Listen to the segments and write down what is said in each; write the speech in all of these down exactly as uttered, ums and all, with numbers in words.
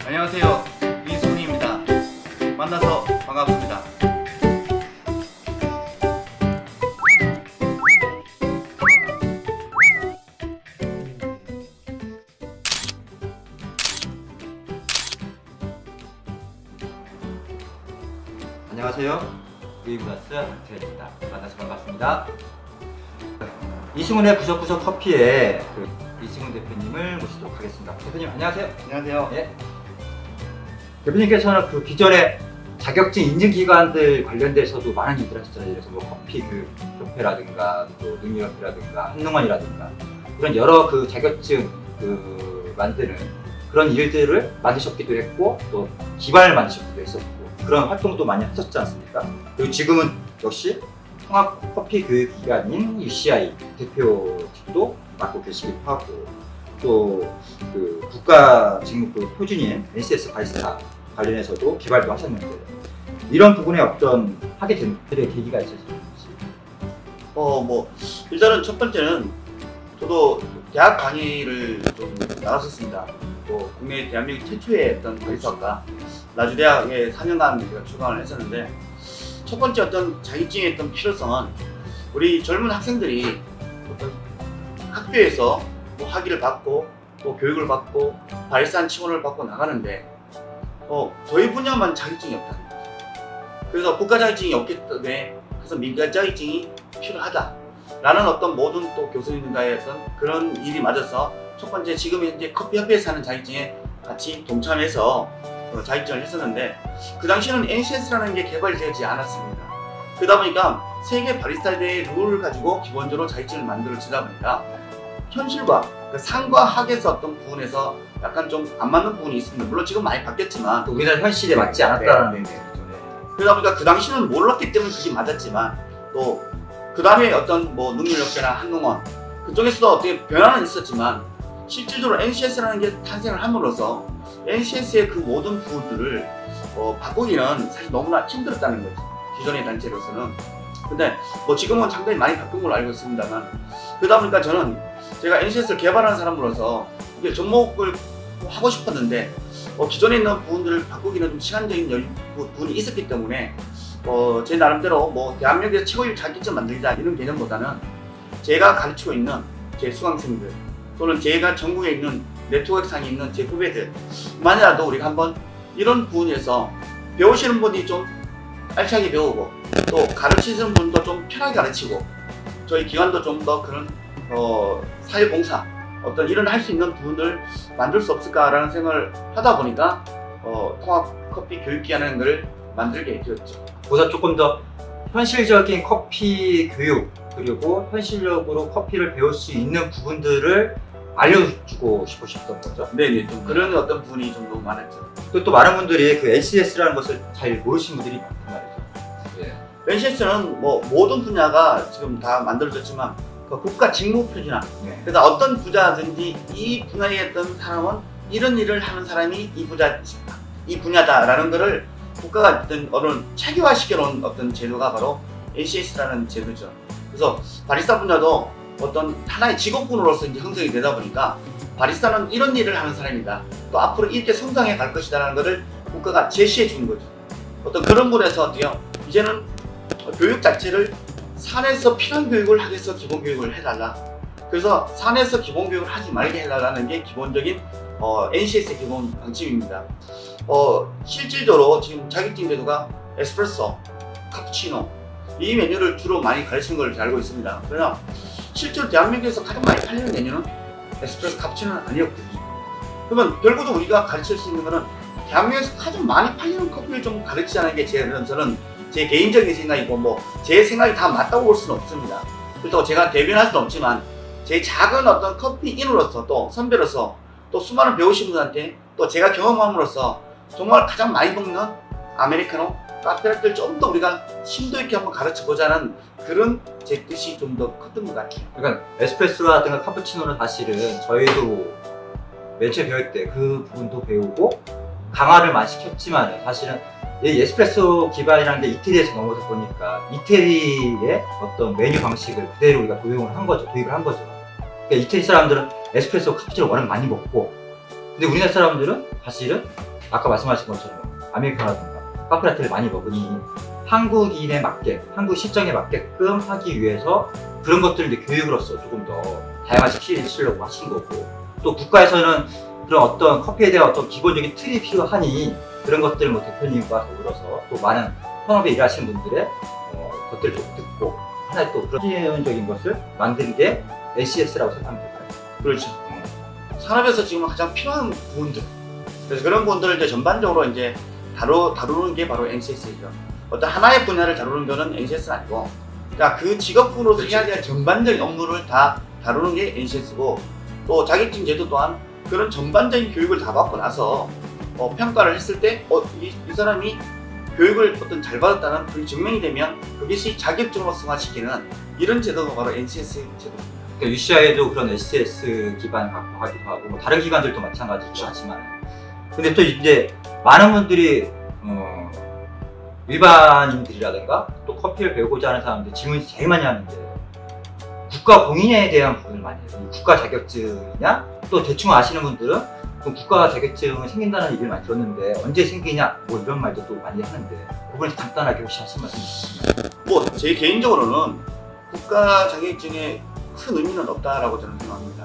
안녕하세요, 이승훈입니다. 만나서 반갑습니다. 안녕하세요, 유이브라스 박태현입니다. 만나서 반갑습니다. 이승훈의 구석구석 커피에 그 이승훈 대표님을 모시도록 하겠습니다. 대표님 안녕하세요. 안녕하세요. 예. 대표님께서는 그 기존의 자격증 인증 기관들 관련돼서도 많은 일들 하셨잖아요. 그래서 뭐 커피 그 협회라든가 또 능력협회라든가 한농원이라든가 이런 여러 그 자격증 그 만드는 그런 일들을 만드셨기도 했고 또 기반을 만드셨기도 했었고 그런 활동도 많이 하셨지 않습니까? 그리고 지금은 역시 통합커피교육기관인 유씨아이 대표직도 맡고 계시기도 하고 또 그 국가직무부 표준인 엔씨에스 바리스타 관련해서도 개발도 하셨는데 이런 부분에 어떤 하게 된 계기가 있으신지? 어, 뭐 일단은 첫 번째는 저도 대학 강의를 좀 나갔었습니다. 또 국내 대한민국 최초의 어떤 바리스타학과 나주대학에 사 년간 제가 출강을 했었는데 첫 번째 어떤 자격증의 어떤 필요성은 우리 젊은 학생들이 어떤 학교에서 뭐 학위를 받고 또 교육을 받고 바리스타 지원을 받고 나가는데 어, 저희 분야만 자격증이 없다는 거죠. 그래서 국가 자격증이 없기 때문에 그래서 민간 자격증이 필요하다라는 어떤 모든 또 교수님들과의 어떤 그런 일이 맞아서 첫 번째 지금 현재 커피협회에서 하는 자격증에 같이 동참해서 어, 자격증을 했었는데 그 당시에는 엔씨에스라는 게 개발되지 않았습니다. 그러다 보니까 세계 바리스타 대회 룰을 가지고 기본적으로 자격증을 만들어지다 보니까 현실과 그 상과 학에서 어떤 부분에서 약간 좀 안 맞는 부분이 있습니다. 물론 지금 많이 바뀌었지만 우리나라 현실에 맞지 않았다는 네, 네, 네. 그러다 보니까 그 당시는 몰랐기 때문에 그게 맞았지만 또 그 다음에 어떤 뭐 능률협회나 한농원 그쪽에서도 어떻게 변화는 있었지만 실질적으로 엔씨에스라는 게 탄생을 함으로써 엔씨에스의 그 모든 부분들을 어, 바꾸기는 사실 너무나 힘들었다는 거죠. 기존의 단체로서는. 근데 뭐 지금은 상당히 많이 바꾼 걸로 알고 있습니다만 그러다 보니까 저는 제가 엔씨에스를 개발하는 사람으로서 이게 접목을 하고 싶었는데 어, 기존에 있는 부분들을 바꾸기는 좀 시간적인 여유, 부분이 있었기 때문에 어, 제 나름대로 뭐 대한민국에서 최고의 자격증 만들자 이런 개념보다는 제가 가르치고 있는 제 수강생들 또는 제가 전국에 있는 네트워크상에 있는 제 후배들 만이라도 우리가 한번 이런 부분에서 배우시는 분이 좀 알차게 배우고 또 가르치시는 분도 좀 편하게 가르치고 저희 기관도 좀 더 그런 어, 사회봉사 어떤 일을 할 수 있는 부분을 만들 수 없을까라는 생각을 하다 보니까 어, 통합커피 교육기관이라는 걸 만들게 되었죠. 보다 조금 더 현실적인 커피 교육 그리고 현실적으로 커피를 배울 수 있는 부분들을 알려주고 싶으셨던 거죠? 네네, 좀 그런 어떤 부분이 좀 너무 많았죠. 그리고 또 많은 분들이 그 엔씨에스라는 것을 잘 모르시는 분들이 많단 말이죠. 예. 엔씨에스는 뭐 모든 분야가 지금 다 만들어졌지만 그 국가 직무 표준화. 네. 그래서 어떤 부자든지 이 분야에 있던 사람은 이런 일을 하는 사람이 이 부자, 이 분야다라는 것을 국가가 어떤 어느 체계화시켜놓은 어떤 제도가 바로 엔씨에스라는 제도죠. 그래서 바리스타 분야도 어떤 하나의 직업군으로서 이제 형성이 되다 보니까 바리스타는 이런 일을 하는 사람이다. 또 앞으로 이렇게 성장해 갈 것이다라는 것을 국가가 제시해 준 거죠. 어떤 그런 분에서 어때요? 이제는 교육 자체를 산에서 필요한 교육을 하기 위해서 기본 교육을 해달라. 그래서 산에서 기본 교육을 하지 말게 해달라는 게 기본적인 어, 엔씨에스의 기본 방침입니다. 어, 실질적으로 지금 자격증 제도가 에스프레소, 카푸치노 이 메뉴를 주로 많이 가르치는 걸로 알고 있습니다. 그러나 실제로 대한민국에서 가장 많이 팔리는 메뉴는 에스프레소, 카푸치노는 아니었거든요. 그러면 결국은 우리가 가르칠 수 있는 것은 대한민국에서 가장 많이 팔리는 커피를 좀 가르치자는 게 제, 저는 제 개인적인 생각이고 뭐 제 생각이 다 맞다고 볼 수는 없습니다. 그렇다고 제가 대변할 수는 없지만 제 작은 어떤 커피인으로서 또 선배로서 또 수많은 배우신 분들한테 또 제가 경험함으로써 정말 가장 많이 먹는 아메리카노, 카페라떼를 좀 더 우리가 심도 있게 한번 가르쳐 보자는 그런 제 뜻이 좀 더 컸던 것 같아요. 그러니까 에스프레소라든가 카푸치노는 사실은 저희도 맨 처음 배울 때 그 부분도 배우고 강화를 많이 시켰지만 사실은 이 에스프레소 기반이라는 게 이태리에서 넘어서 보니까 이태리의 어떤 메뉴 방식을 그대로 우리가 도용을 한 거죠. 도입을 한 거죠. 그러니까 이태리 사람들은 에스프레소, 카푸치노를 워낙 많이 먹고 근데 우리나라 사람들은 사실은 아까 말씀하신 것처럼 아메리카노라든가 카페라테를 많이 먹으니 한국인에 맞게, 한국 시정에 맞게끔 하기 위해서 그런 것들을 이제 교육으로서 조금 더 다양한 시키려고 하신 거고, 또 국가에서는 그런 어떤 커피에 대한 어떤 기본적인 틀이 필요하니 그런 것들 뭐 대표님과 더불어서 또 많은 현업에 일하시는 분들의 어, 것들을 좀 듣고 하나의 또 그런 기본적인 것을 만든 게 엔씨에스라고 생각하면 될까요? 그렇죠. 산업에서 지금 가장 필요한 부분들, 그래서 그런 부분들을 이제 전반적으로 이제 다루, 다루는 게 바로 엔씨에스죠. 어떤 하나의 분야를 다루는 거는 엔씨에스는 아니고, 그러니까 그 직업군으로서 해야 될 전반적인 업무를 다 다루는 게 엔씨에스고, 또 자격증 제도 또한 그런 전반적인 교육을 다 받고 나서 어, 평가를 했을 때 어, 이, 이 사람이 교육을 어떤 잘 받았다는 그게 증명이 되면 그것이 자격증으로 승화시키는 이런 제도가 바로 엔씨에스 제도입니다. 그러니까 유씨아이에도 그런 엔씨에스 기반을 갖고 하기도 하고 뭐 다른 기관들도 마찬가지로 하지만, 근데 또 이제 많은 분들이 어, 일반인들이라든가 또 커피를 배우고자 하는 사람들 질문이 제일 많이 하는데 국가 공인에 대한 부분을 많이 해요. 국가 자격증이냐? 또 대충 아시는 분들은 그럼 국가 자격증은 생긴다는 얘기를 많이 들었는데 언제 생기냐? 뭐 이런 말도 또 많이 하는데 그걸 간단하게 혹시 하신 말씀 있으시나요? 뭐 제 개인적으로는 국가 자격증에 큰 의미는 없다라고 저는 생각합니다.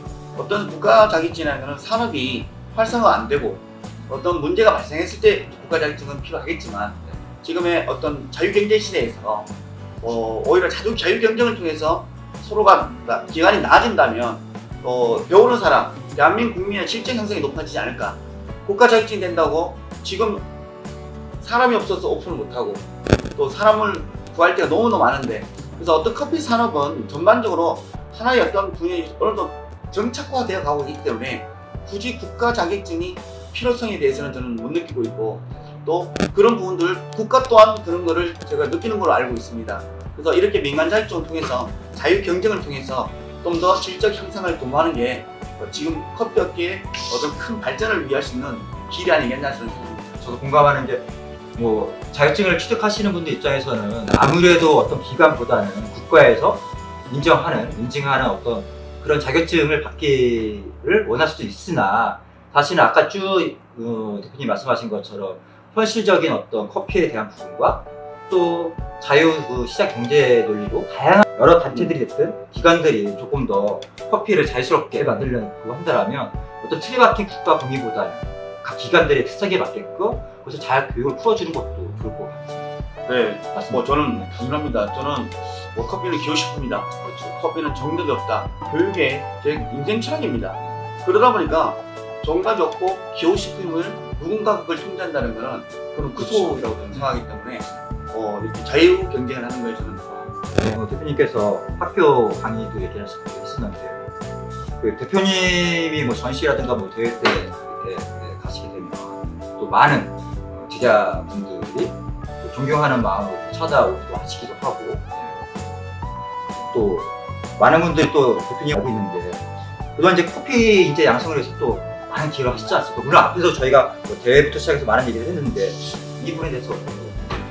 어떤 국가 자격증이라는 것은 산업이 활성화 안 되고 어떤 문제가 발생했을 때 국가 자격증은 필요하겠지만, 지금의 어떤 자유경제 시대에서 어, 오히려 자유, 자유경쟁을 통해서 서로가 나, 기간이 나아진다면 어, 배우는 사람, 대한민국 국민의 실적 형성이 높아지지 않을까. 국가 자격증이 된다고 지금 사람이 없어서 오픈을 못하고 또 사람을 구할 때가 너무너무 많은데, 그래서 어떤 커피 산업은 전반적으로 하나의 어떤 분야에 어느 정도 정착화되어 가고 있기 때문에 굳이 국가 자격증이 필요성에 대해서는 저는 못 느끼고 있고, 또 그런 부분들 국가 또한 그런 거를 제가 느끼는 걸로 알고 있습니다. 그래서 이렇게 민간 자격증을 통해서 자유 경쟁을 통해서 좀 더 질적 향상을 도모하는 게 지금 커피 업계의 어떤 큰 발전을 위할 수 있는 길이 아니겠나 저는 생각합니다. 저도 공감하는 게, 뭐 자격증을 취득하시는 분들 입장에서는 아무래도 어떤 기관보다는 국가에서 인정하는, 인증하는 어떤 그런 자격증을 받기를 원할 수도 있으나, 사실은 아까 쭉 어, 대표님 말씀하신 것처럼 현실적인 어떤 커피에 대한 부분과 또 자유 그 시장 경제 논리로 다양한 여러 단체들이 됐든 기관들이 조금 더 커피를 자유스럽게 만들려고 한다면 어떤 틀에 박힌 국가 범위보다는 각 기관들의 특성에 맞게끔 그것을 잘 교육을 풀어주는 것도 좋을 것 같아요. 네, 맞습니다. 뭐 저는 동일합니다. 저는 뭐 커피는 기호식품이다. 그렇죠. 커피는 정답이 없다. 교육의 제 인생 철학입니다. 그러다 보니까 정답이 없고 기호식품을 누군가 그걸 통제한다는 것은 그런 구소라고 저는 생각하기 때문에 어, 이렇게 자유 경쟁을 하는 거에 저는 좋아합니다. 어, 대표님께서 학교 강의도 얘기하셨는데, 그 대표님이 뭐 전시라든가 뭐 대회 때 이렇게 가시게 되면 또 많은 어, 기자분들이 또 존경하는 마음으로 찾아오기도 하시기도 하고, 또 많은 분들이 또 대표님 알고 있는데, 그동안 이제 커피 이제 양성을 위해서 또 많은 기여를 하시지 않습니까? 물론 앞에서 저희가 뭐 대회부터 시작해서 많은 얘기를 했는데 이 부분에 대해서 어떤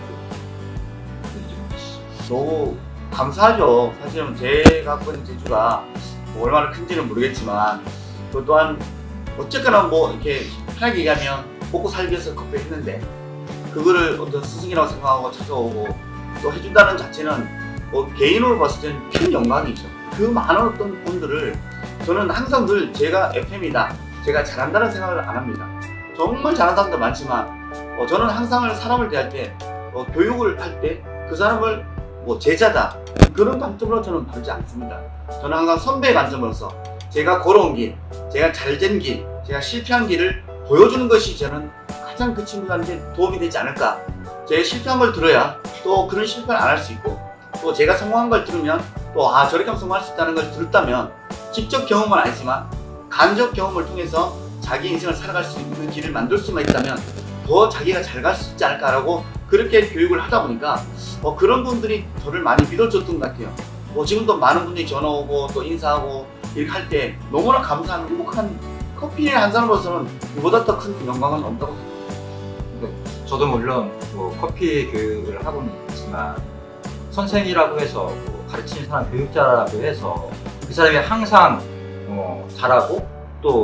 너무 감사하죠. 사실은 제가 갖고 있는 재주가 뭐 얼마나 큰지는 모르겠지만, 또 또한 어쨌거나 뭐 이렇게 편하게 얘기하면 먹고 살기 위해서 커피를 했는데 그거를 어떤 스승이라고 생각하고 찾아오고 또 해준다는 자체는 뭐 개인으로 봤을 때는 큰 영광이죠. 그 많은 어떤 분들을 저는 항상 늘 제가 에프엠이다, 제가 잘한다는 생각을 안 합니다. 정말 잘하는 사람도 많지만 어, 저는 항상 사람을 대할 때 어, 교육을 할 때 그 사람을 뭐 제자다 그런 관점으로 저는 보지 않습니다. 저는 항상 선배의 관점으로서 제가 걸어온 길, 제가 잘 된 길, 제가 실패한 길을 보여주는 것이 저는 가장 그 친구들한테 도움이 되지 않을까. 제가 실패한 걸 들어야 또 그런 실패를 안 할 수 있고, 또 제가 성공한 걸 들으면 또 아 저렇게 하면 성공할 수 있다는 걸 들었다면 직접 경험은 아니지만 간접 경험을 통해서 자기 인생을 살아갈 수 있는 길을 만들 수만 있다면 더 자기가 잘 갈 수 있지 않을까라고 그렇게 교육을 하다 보니까 어, 그런 분들이 저를 많이 믿어줬던 것 같아요. 뭐 지금도 많은 분들이 전화 오고 또 인사하고 이렇게 할 때 너무나 감사한 행복한 커피 한 사람으로서는 이보다 더 큰 영광은 없다고 생각합니다. 저도 물론 뭐 커피 교육을 하고는 있지만 선생이라고 해서 뭐 가르치는 사람, 교육자라고 해서 그 사람이 항상 어, 잘하고 또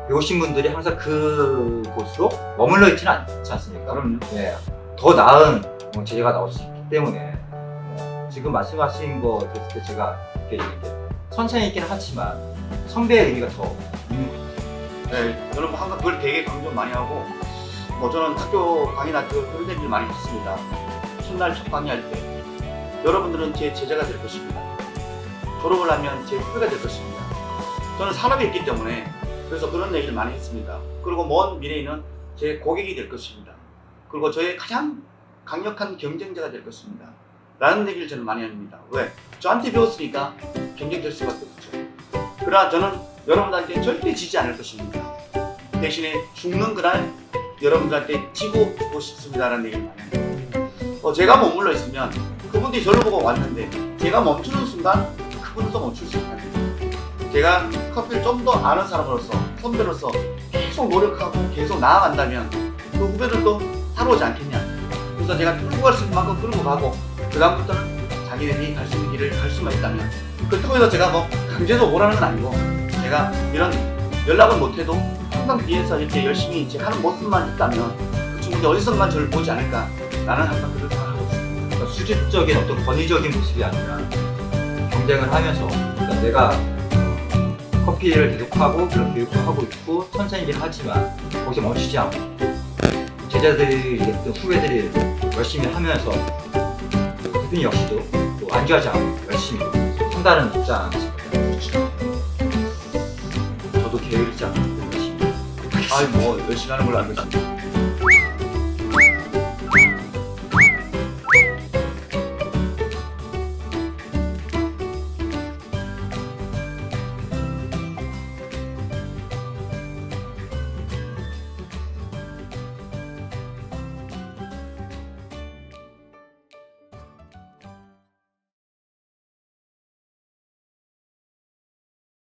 배우신 분들이 항상 그 곳으로 머물러 있지는 않지 않습니까? 그럼요. 예, 더 나은 뭐 제재가 나올 수 있기 때문에 뭐 지금 말씀하신 거 들었을 때 제가 이렇게, 이렇게 선생이긴 하지만 선배의 의미가 더 있는 것 같아요. 네, 저는 뭐 항상 그걸 되게 강조 많이 하고, 뭐 저는 학교 강의나 그 그런 얘기를 많이 했습니다. 첫날 첫 강의할 때 여러분들은 제 제자가 될 것입니다. 졸업을 하면 제 후배가 될 것입니다. 저는 산업에 있기 때문에 그래서 그런 얘기를 많이 했습니다. 그리고 먼 미래에는 제 고객이 될 것입니다. 그리고 저의 가장 강력한 경쟁자가 될 것입니다. 라는 얘기를 저는 많이 합니다. 왜? 저한테 배웠으니까 경쟁될 수밖에 없죠. 그러나 저는 여러분들한테 절대 지지 않을 것입니다. 대신에 죽는 그날 여러분들한테 지고 죽고 싶습니다라는 얘기를 많이 합니다. 어, 제가 머물러 있으면 그분들이 저를 보고 왔는데 제가 멈추는 순간 그분도 멈출 수 있다. 제가 커피를 좀 더 아는 사람으로서, 선배로서 계속 노력하고 계속 나아간다면 그 후배들도 따라오지 않겠냐. 그래서 제가 끌고 갈 수 있는 만큼 끌고 가고 그 다음부터는 자기들이 갈 수 있는 길을 갈 수만 있다면, 그렇다고 해서 제가 뭐 강제로 오라는 건 아니고 제가 이런 연락은 못해도 항상 뒤에서 이렇게 열심히 제 하는 모습만 있다면 그 친구들이 어디선가 저를 보지 않을까, 나는 항상 그런 생각을 하고 있습니다. 그러니까 수직적인 어떤 권위적인 모습이 아니라 경쟁을 하면서, 그러니까 내가 커피를 계속하고 그런 교육도 하고 있고 선생이긴 하지만 거기서 멈추지 않고 제자들이 됐든 후배들이 열심히 하면서 대표님 역시도 또 안주하지 않고 열심히 한다는 입장이십니다. 저도 게으르지 않고 열심히 아이 뭐 열심히 하는 걸로 알고 있습니다.